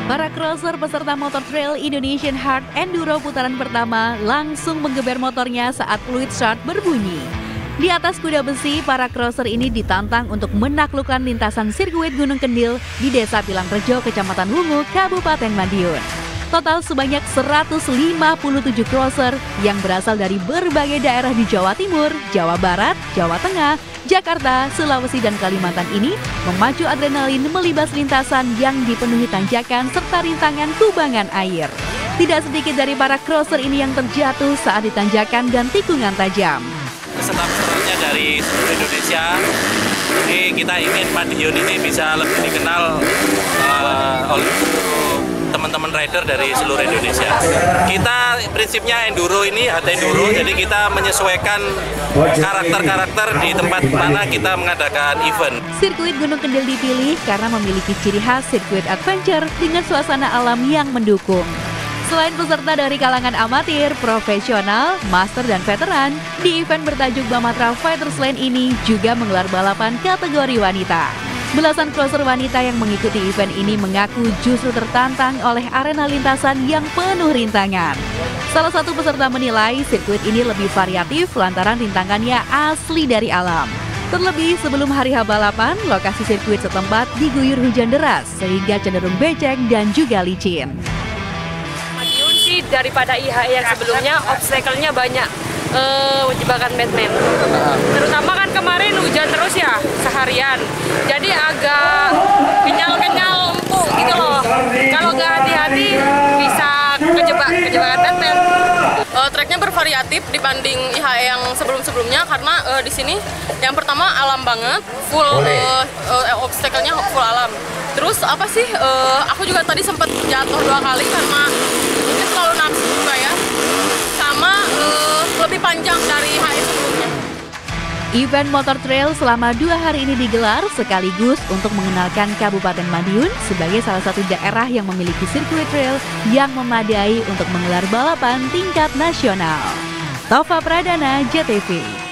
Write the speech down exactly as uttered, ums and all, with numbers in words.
Para crosser peserta Motor Trail Indonesian Hard Enduro putaran pertama langsung menggeber motornya saat fluid start berbunyi. Di atas kuda besi, para crosser ini ditantang untuk menaklukkan lintasan sirkuit Gunung Kendil di Desa Pilangrejo, Kecamatan Wungu, Kabupaten Madiun. Total sebanyak seratus lima puluh tujuh crosser yang berasal dari berbagai daerah di Jawa Timur, Jawa Barat, Jawa Tengah, Jakarta, Sulawesi, dan Kalimantan ini memacu adrenalin melibas lintasan yang dipenuhi tanjakan serta rintangan kubangan air. Tidak sedikit dari para crosser ini yang terjatuh saat ditanjakan dan tikungan tajam. Peserta-pesertanya dari seluruh Indonesia, ini kita ingin Madiun ini bisa lebih dikenal uh, oleh teman-teman rider dari seluruh Indonesia. Kita prinsipnya enduro ini, hard enduro, jadi kita menyesuaikan karakter-karakter di tempat mana kita mengadakan event. Sirkuit Gunung Kendil dipilih karena memiliki ciri khas sirkuit adventure dengan suasana alam yang mendukung. Selain peserta dari kalangan amatir, profesional, master, dan veteran, di event bertajuk Bamatra Fighters Lane ini juga menggelar balapan kategori wanita. Belasan crosser wanita yang mengikuti event ini mengaku justru tertantang oleh arena lintasan yang penuh rintangan. Salah satu peserta menilai sirkuit ini lebih variatif lantaran rintangannya asli dari alam. Terlebih sebelum hari H balapan, lokasi sirkuit setempat diguyur hujan deras sehingga cenderung becek dan juga licin. Madiun sih daripada I H E yang sebelumnya obstacle-nya banyak. Uh, jebakan Batman, terutama kan kemarin hujan terus ya seharian, jadi agak kenyal-kenyal empuk gitu loh. Kalau nggak hati-hati bisa kejebak kejebakan Batman. Uh, Treknya bervariatif dibanding I H E yang sebelum-sebelumnya karena uh, di sini yang pertama alam banget, full uh, uh, obstacle-nya full alam. Terus apa sih? Uh, aku juga tadi sempat jatuh dua kali karena ini selalu nafsu juga ya. Sama uh, lebih panjang dari H I sebelumnya. Event Motor Trail selama dua hari ini digelar sekaligus untuk mengenalkan Kabupaten Madiun sebagai salah satu daerah yang memiliki sirkuit trail yang memadai untuk menggelar balapan tingkat nasional. Tova Pradana, J T V.